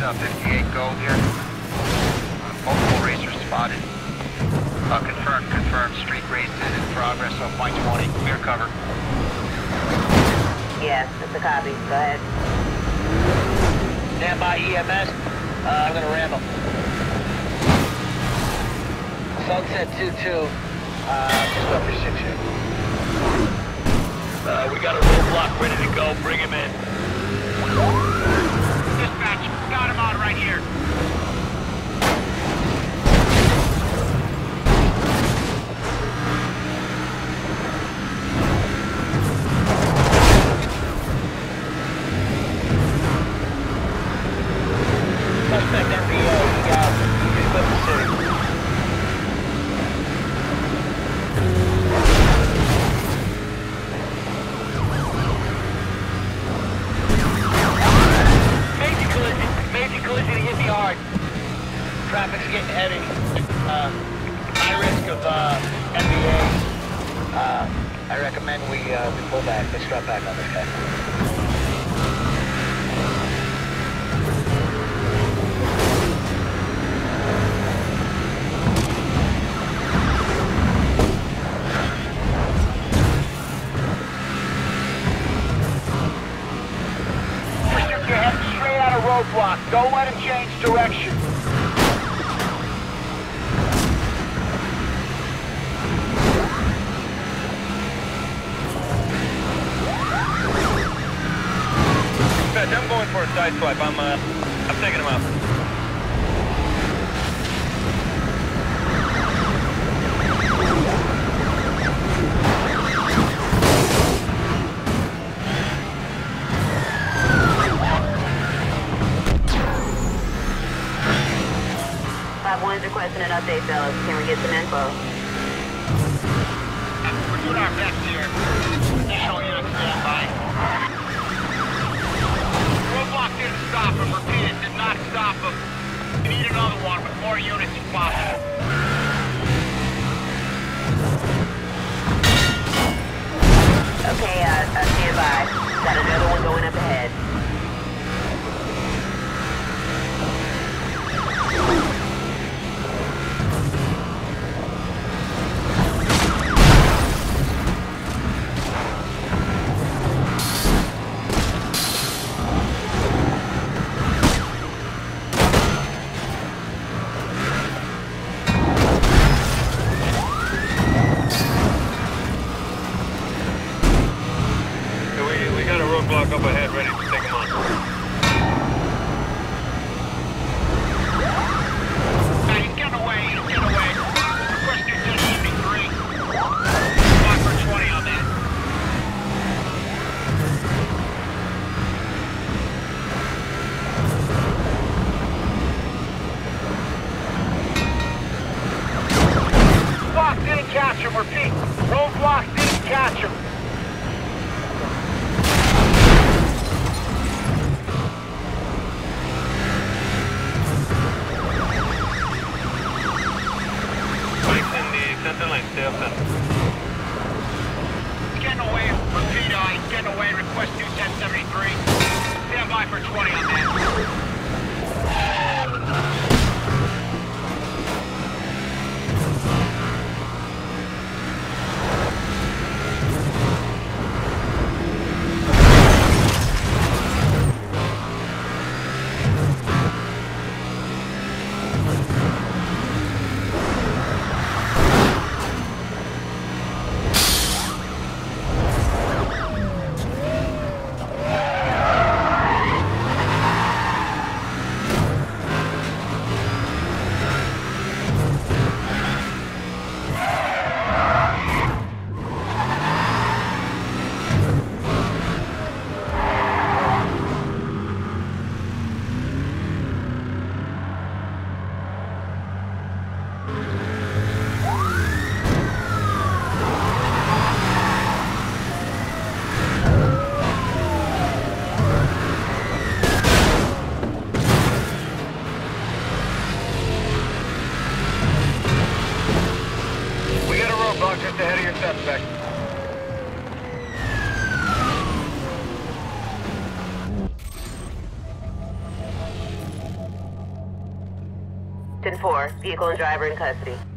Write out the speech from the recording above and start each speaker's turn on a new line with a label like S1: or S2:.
S1: 58 Gold here. Multiple racers spotted. Confirmed. Street race is in progress on point 20. Clear cover.
S2: Yes, it's a copy. Go ahead.
S3: Stand by EMS. I'm gonna ram them. Sunset 2-2. Just over 6 here. We got a roadblock ready to go. Bring him in.
S1: Dispatch, got him on right here.
S3: Suspect NBA, he got he's with the city. Major collision hit me hard. Traffic's getting heavy. High risk of NBAs. I recommend we pull back. Let's drop back on this guy.
S1: You're heading straight out of roadblock. Don't let him change direction.
S4: I'm going for a side swipe. I'm taking him out.
S2: One's requesting an update, fellas. Can we get some info?
S1: We're doing our best here. Additional units standby. Roadblock didn't stop him. Repeat, it did not stop him. We need another one with more units if possible.
S2: Okay, stand by. Got another one going up ahead.
S4: Roadblock up ahead, ready to take him on.
S1: He's getting away. Request your 1073. Block for 20 on that. Roadblock didn't catch him. Repeat. Roadblock didn't catch him.
S4: Center line, stay up center.
S1: He's getting away. Repeat, he's getting away. Request new 1073. Stand by for 20 on that.
S4: Just ahead of your suspect.
S2: 10-4, vehicle and driver in custody.